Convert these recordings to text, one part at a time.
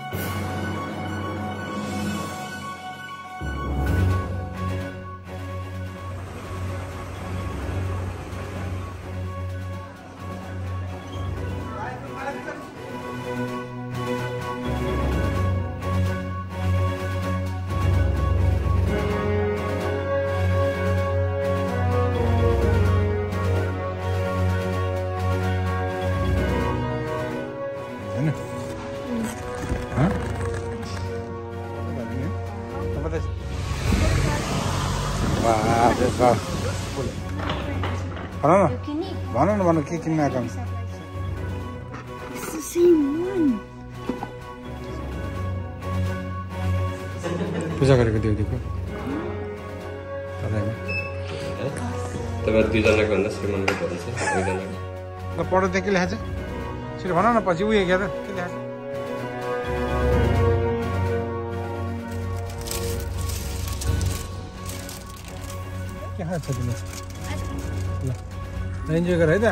भन न के किन्न आएको पूजा गरेको देउदेखिको तपाईहरु दुईजनाको भन्दा श्रीमनको भन्छ दुईजनाको ल पढ्दै के लेखेछ छिटो भन न पछि उयो हेर के लेखेछ के खान्छ तिमी ल इन्जोय गर है त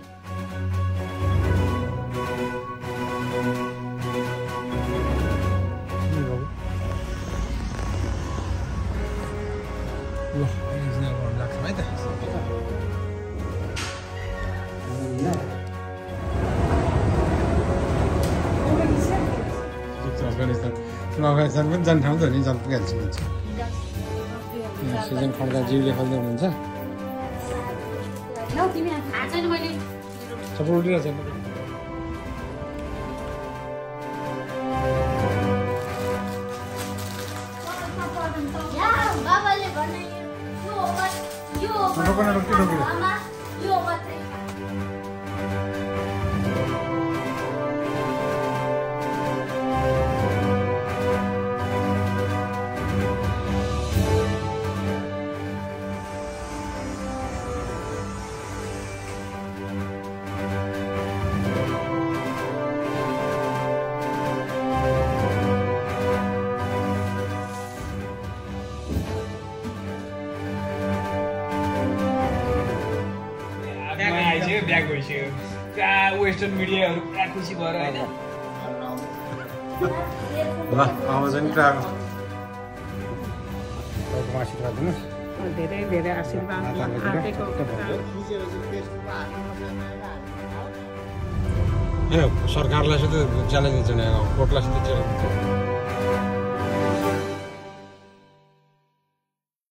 अफगानिस्तान पनि जाने ठाउँ त हो नि जान पुगिहाल्छ मान्छे सिजन खड्का जिउले खोल्दै हुनुहुन्छ सबै उल्टिरहेछ ब्याग भइसक्यो पुरा वेस्टर्न मिडियाहरू पुरा खुसी भएर होइन ल आउँछ नि आशीर्वाद दिनुहोस् धेरै धेरै आशीर्वाद सरकारलाई चाहिँ च्यालेन्ज दिन्छ नि कोर्टलाई चाहिँ च्यालेन्ज दिन्छ